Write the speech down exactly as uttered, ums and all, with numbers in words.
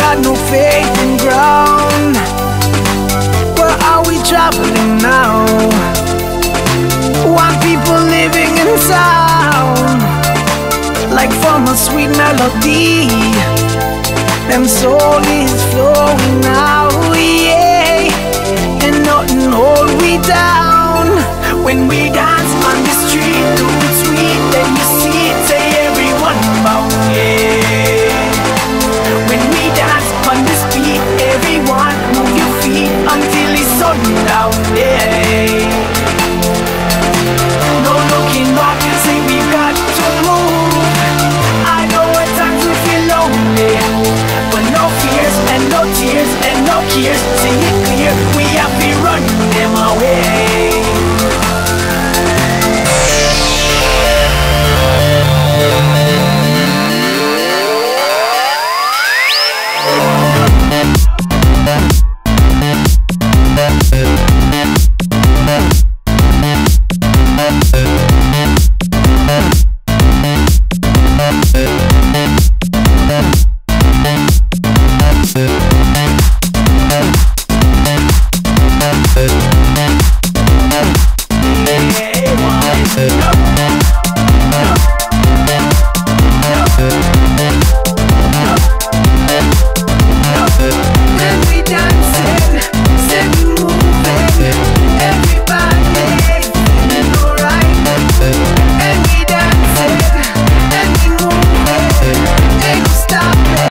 got no faith in ground. Where are we traveling now? One people living in sound, like from a sweet melody. Them soul is flowing now, yeah. And nothing hold we down when we dance.